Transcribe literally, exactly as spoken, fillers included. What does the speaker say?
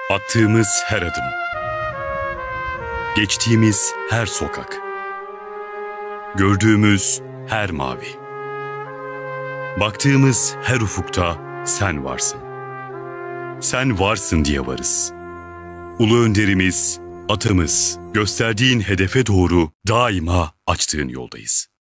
Attığımız her adım, geçtiğimiz her sokak, gördüğümüz her mavi, baktığımız her ufukta sen varsın. Sen varsın diye varız. Ulu önderimiz, atamız, gösterdiğin hedefe doğru daima açtığın yoldayız.